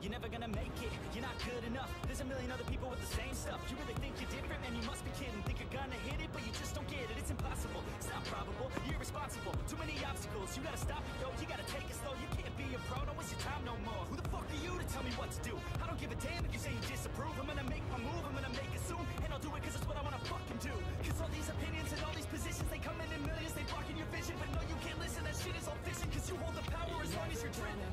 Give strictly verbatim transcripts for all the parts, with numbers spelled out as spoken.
you're never gonna make it. You're not good enough, there's a million other people with the same stuff. You really think you're different? Man, you must be kidding. Think you're gonna hit it, but you just don't get it. It's impossible, it's not probable, you're irresponsible. Too many obstacles, you gotta stop it, yo. You gotta take it slow, you can't be a pro. Don't waste your time no more. Who the fuck are you to tell me what to do? I don't give a damn if you say you disapprove. I'm gonna make my move, I'm gonna make it soon. And I'll do it cause it's what I wanna fucking do. Cause all these opinions and all these positions, they come in in millions, they blocking your vision. But no, you can't listen, that shit is all fiction. Cause you hold the power as long as you're driven.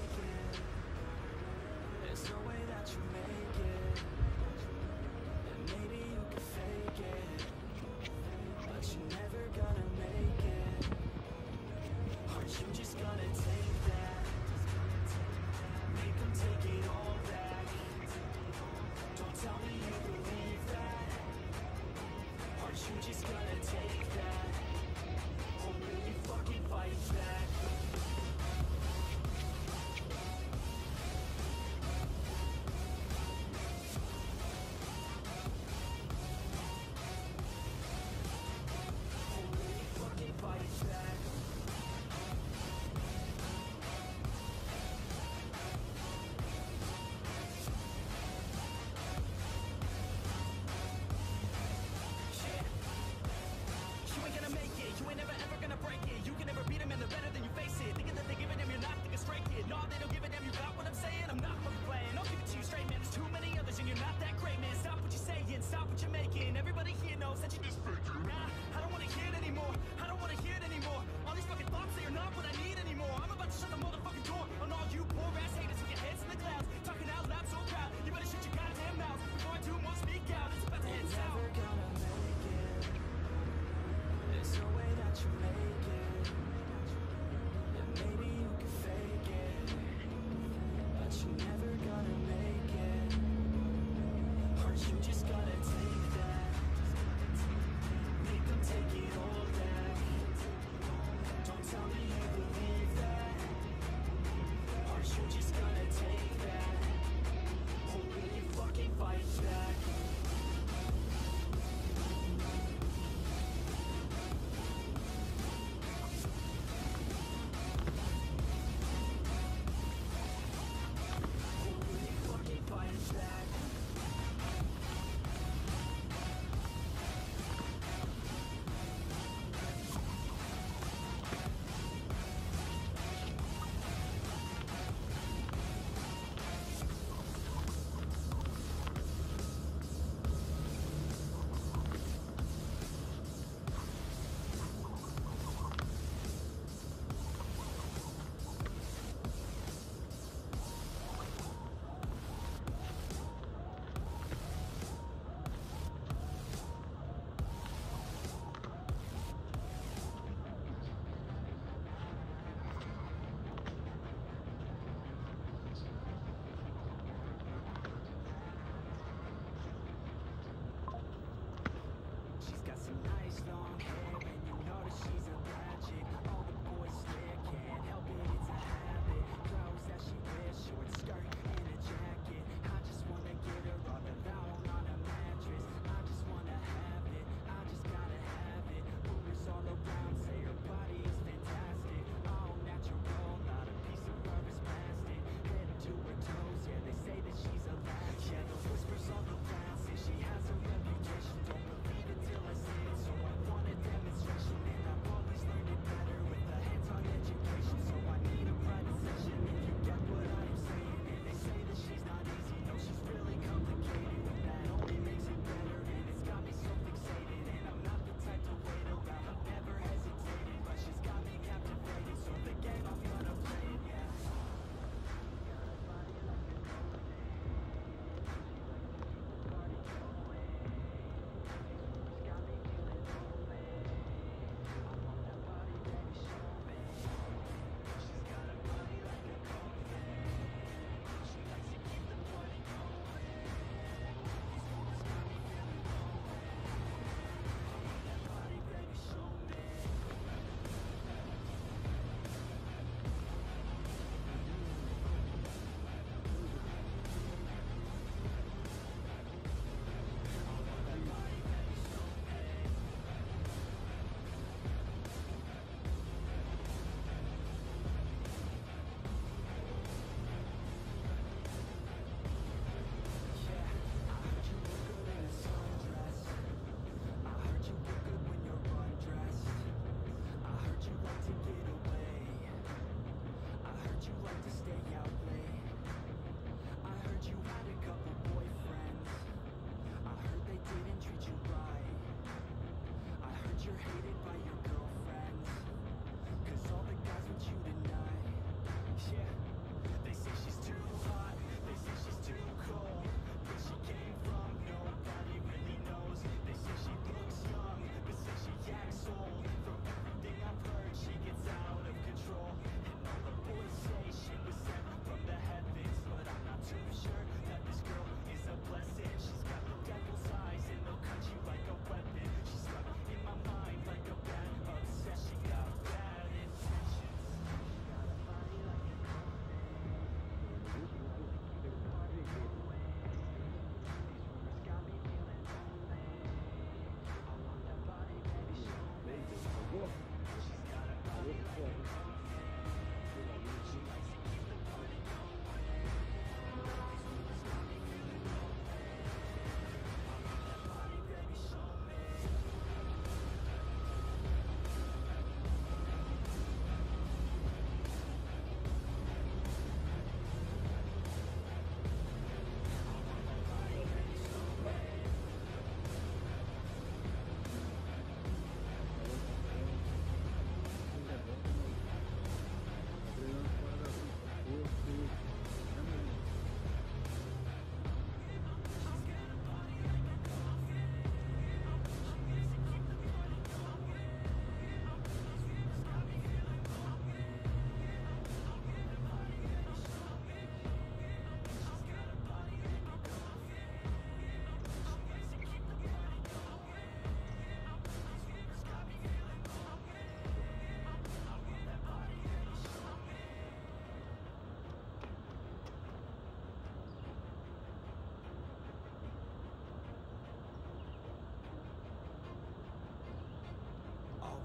There's no way that you make it. And maybe you can fake it, but you're never gonna make it. Aren't you just gonna take that?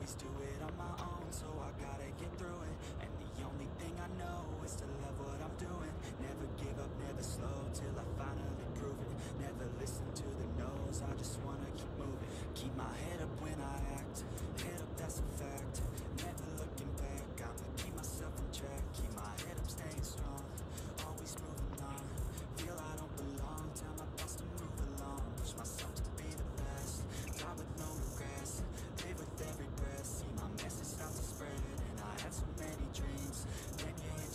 always do it on my own, so I gotta get through it. And the only thing I know is to love what I'm doing. Never give up, never slow, till I finally prove it. Never listen to the no's, I just wanna keep moving. Keep my head up when I act, head up, that's a fact. Never looking back, I'ma keep myself in check. Keep my head up, staying strong, always moving on. Feel I don't belong, tell my thoughts to move along. Push myself to be the best, die with no regrets. Live with every breath, see my message start to spread. And I had so many dreams, then you hit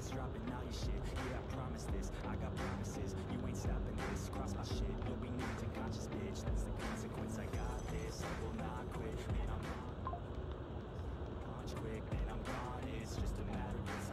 hits, dropping all your shit. Yeah, I promise this, I got promises. You ain't stopping this, cross my shit. You'll be named unconscious, bitch. That's the consequence. I got this, I will not quit. Man, I'm punch quick, then I'm gone. It's just a matter of